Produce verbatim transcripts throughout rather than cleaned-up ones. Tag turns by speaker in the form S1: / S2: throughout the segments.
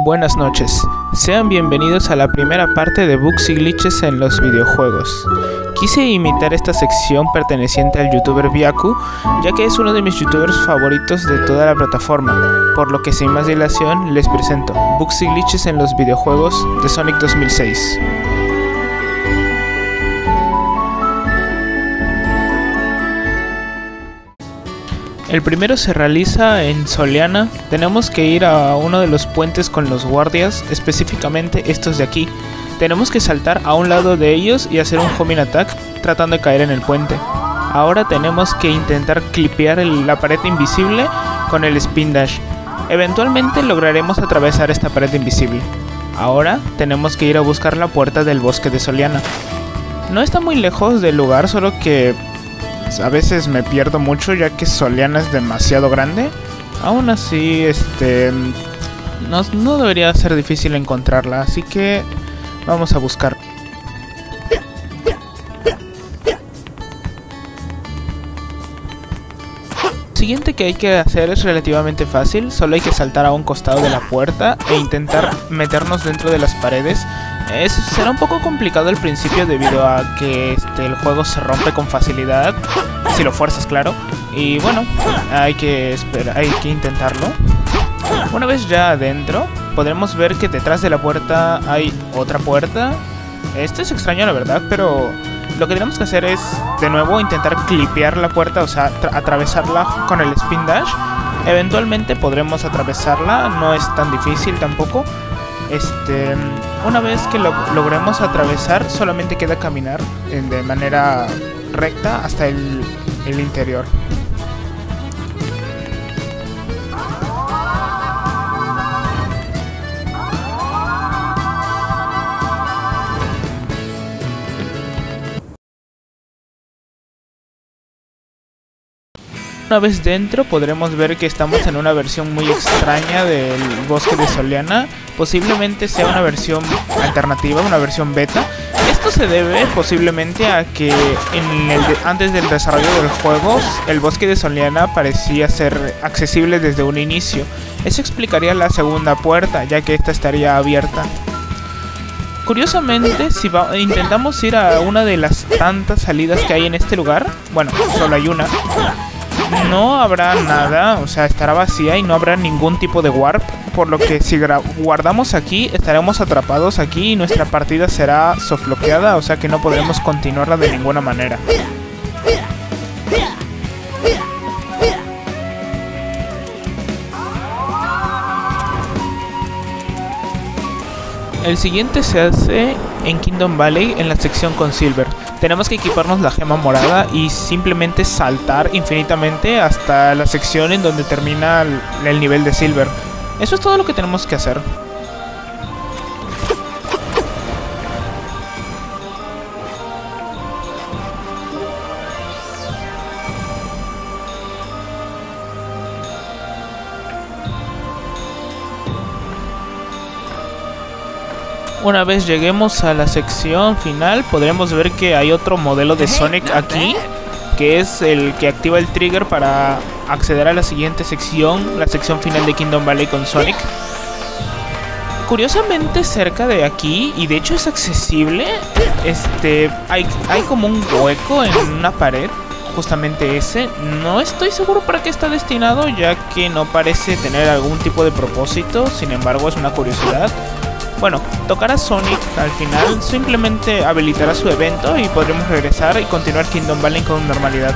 S1: Buenas noches, sean bienvenidos a la primera parte de Bugs y Glitches en los videojuegos. Quise imitar esta sección perteneciente al youtuber Byaku, ya que es uno de mis youtubers favoritos de toda la plataforma, por lo que sin más dilación les presento Bugs y Glitches en los videojuegos de Sonic dos mil seis. El primero se realiza en Soleana. Tenemos que ir a uno de los puentes con los guardias, específicamente estos de aquí. Tenemos que saltar a un lado de ellos y hacer un homing attack tratando de caer en el puente. Ahora tenemos que intentar clipear el, la pared invisible con el spin dash. Eventualmente lograremos atravesar esta pared invisible. Ahora tenemos que ir a buscar la puerta del bosque de Soleana. No está muy lejos del lugar, solo que a veces me pierdo mucho ya que Soleana es demasiado grande. Aún así, este no, no debería ser difícil encontrarla, así que vamos a buscar. Lo siguiente que hay que hacer es relativamente fácil, solo hay que saltar a un costado de la puerta e intentar meternos dentro de las paredes. Es, será un poco complicado al principio debido a que este, el juego se rompe con facilidad, si lo fuerzas, claro. Y bueno, hay que, esperar, hay que intentarlo. Una vez ya adentro, podremos ver que detrás de la puerta hay otra puerta. Esto es extraño, la verdad, pero lo que tenemos que hacer es, de nuevo, intentar clipear la puerta, o sea, atravesarla con el spin dash. Eventualmente podremos atravesarla, no es tan difícil tampoco. Este, una vez que lo logremos atravesar, solamente queda caminar de manera recta hasta el, el interior. Una vez dentro podremos ver que estamos en una versión muy extraña del bosque de Soleana. Posiblemente sea una versión alternativa, una versión beta. Esto se debe posiblemente a que en el de, antes del desarrollo del juego, el bosque de Soleana parecía ser accesible desde un inicio. Eso explicaría la segunda puerta, ya que esta estaría abierta. Curiosamente, si va, intentamos ir a una de las tantas salidas que hay en este lugar, bueno, solo hay una, no habrá nada, o sea, estará vacía y no habrá ningún tipo de warp, por lo que si guardamos aquí, estaremos atrapados aquí y nuestra partida será softloqueada, o sea que no podremos continuarla de ninguna manera. El siguiente se hace en Kingdom Valley, en la sección con Silver. Tenemos que equiparnos la gema morada y simplemente saltar infinitamente hasta la sección en donde termina el, el nivel de Silver. Eso es todo lo que tenemos que hacer. Una vez lleguemos a la sección final, podremos ver que hay otro modelo de Sonic aquí, que es el que activa el trigger para acceder a la siguiente sección, la sección final de Kingdom Valley con Sonic. Curiosamente, cerca de aquí, y de hecho es accesible, este, hay, hay como un hueco en una pared, justamente ese. No estoy seguro para qué está destinado, ya que no parece tener algún tipo de propósito, sin embargo es una curiosidad. Bueno, tocar a Sonic al final simplemente habilitará su evento y podremos regresar y continuar Kingdom Valley con normalidad.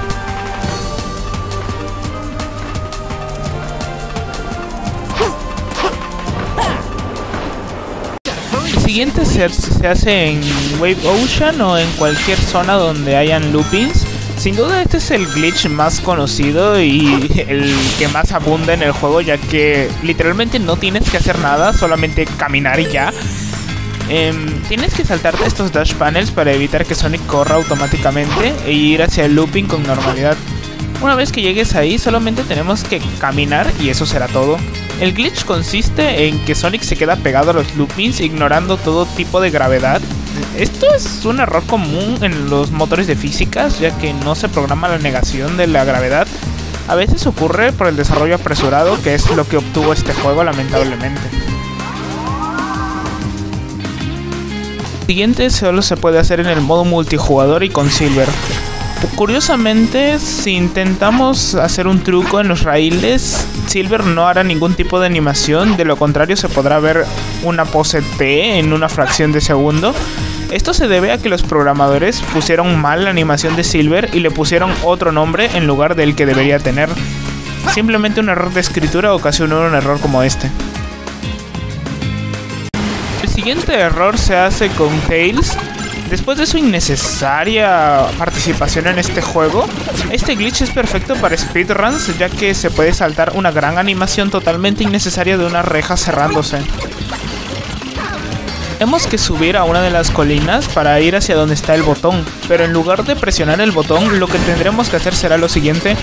S1: El siguiente se, se hace en Wave Ocean o en cualquier zona donde hayan loopings. Sin duda este es el glitch más conocido y el que más abunda en el juego, ya que literalmente no tienes que hacer nada, solamente caminar y ya. Eh, tienes que saltarte estos dash panels para evitar que Sonic corra automáticamente e ir hacia el looping con normalidad. Una vez que llegues ahí, solamente tenemos que caminar y eso será todo. El glitch consiste en que Sonic se queda pegado a los loopings, ignorando todo tipo de gravedad. Esto es un error común en los motores de físicas, ya que no se programa la negación de la gravedad. A veces ocurre por el desarrollo apresurado, que es lo que obtuvo este juego, lamentablemente. El siguiente solo se puede hacer en el modo multijugador y con Silver. Curiosamente, si intentamos hacer un truco en los raíles, Silver no hará ningún tipo de animación, de lo contrario se podrá ver una pose T en una fracción de segundo. Esto se debe a que los programadores pusieron mal la animación de Silver y le pusieron otro nombre en lugar del que debería tener. Simplemente un error de escritura ocasionó un error como este. El siguiente error se hace con Tails. Después de su innecesaria participación en este juego, este glitch es perfecto para speedruns, ya que se puede saltar una gran animación totalmente innecesaria de una reja cerrándose. Tenemos que subir a una de las colinas para ir hacia donde está el botón, pero en lugar de presionar el botón, lo que tendremos que hacer será lo siguiente.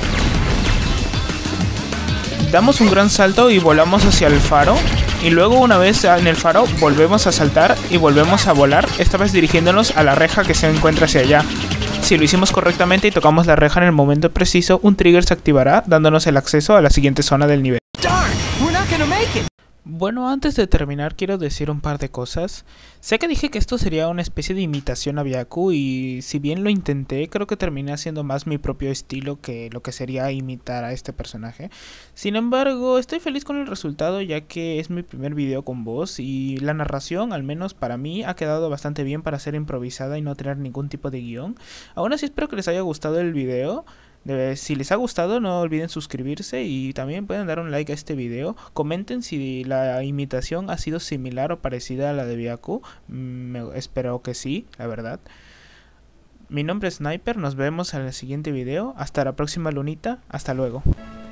S1: Damos un gran salto y volamos hacia el faro. Y luego una vez en el faro volvemos a saltar y volvemos a volar, esta vez dirigiéndonos a la reja que se encuentra hacia allá. Si lo hicimos correctamente y tocamos la reja en el momento preciso, un trigger se activará dándonos el acceso a la siguiente zona del nivel. Bueno, antes de terminar quiero decir un par de cosas. Sé que dije que esto sería una especie de imitación a Byaku y si bien lo intenté, creo que terminé haciendo más mi propio estilo que lo que sería imitar a este personaje. Sin embargo, estoy feliz con el resultado ya que es mi primer video con voz y la narración, al menos para mí, ha quedado bastante bien para ser improvisada y no tener ningún tipo de guión. Aún así espero que les haya gustado el video. Si les ha gustado, no olviden suscribirse y también pueden dar un like a este video. Comenten si la imitación ha sido similar o parecida a la de Byaku. Me, espero que sí, la verdad. Mi nombre es Sniper, nos vemos en el siguiente video. Hasta la próxima lunita, hasta luego.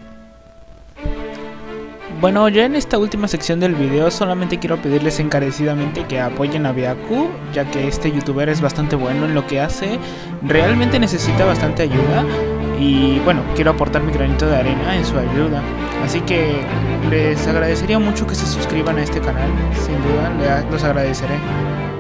S1: Bueno, ya en esta última sección del video solamente quiero pedirles encarecidamente que apoyen a Byaku, ya que este youtuber es bastante bueno en lo que hace, realmente necesita bastante ayuda y bueno, quiero aportar mi granito de arena en su ayuda. Así que les agradecería mucho que se suscriban a este canal, sin duda, los agradeceré.